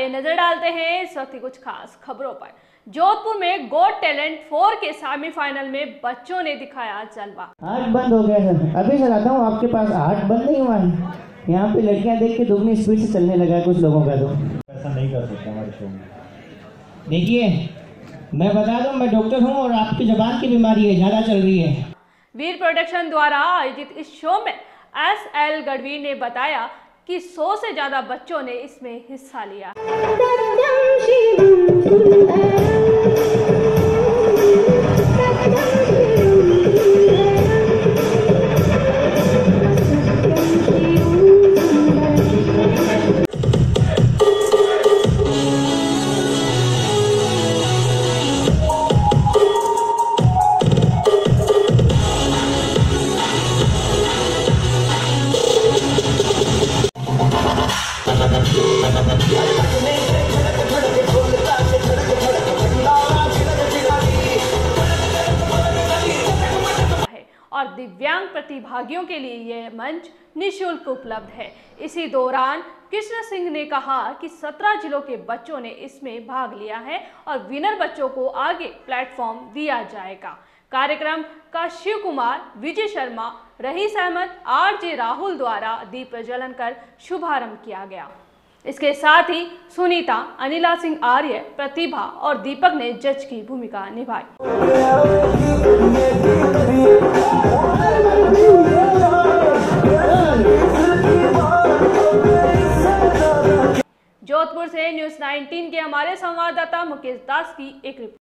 आइए नजर डालते हैं इस वक्त की कुछ खास खबरों पर। जोधपुर में गॉट टैलेंट 4 के सेमीफाइनल में बच्चों ने दिखाया जलवा। हार्ट बंद हो गया सर, अभी सर आता हूँ आपके पास। हार्ट बंद नहीं हुआ है, यहाँ पे लड़कियाँ देख के दुगनी स्पीड से चलने लगा है कुछ लोगों का। तो ऐसा नहीं कर सकते हमारे शो में। देखिए मैं बता दूं, मैं डॉक्टर हूँ और आपकी जुबान की बीमारी है, ज़्यादा चल रही है। वीर प्रोडक्शन द्वारा आयोजित इस शो में SL गढ़वी ने बताया कि 100 से ज्यादा बच्चों ने इसमें हिस्सा लिया। और दिव्यांग प्रतिभागियों के लिए यह मंच निःशुल्क उपलब्ध है। इसी दौरान कृष्ण सिंह ने कहा कि 17 जिलों के बच्चों ने इसमें भाग लिया है और विनर बच्चों को आगे प्लेटफॉर्म दिया जाएगा। कार्यक्रम का शिव कुमार, विजय शर्मा, रईस अहमद, RJ राहुल द्वारा दीप प्रज्वलन कर शुभारंभ किया गया। इसके साथ ही सुनीता, अनिला सिंह आर्य, प्रतिभा और दीपक ने जज की भूमिका निभाई। जोधपुर से न्यूज़ 19 के हमारे संवाददाता मुकेश दास की एक रिपोर्ट।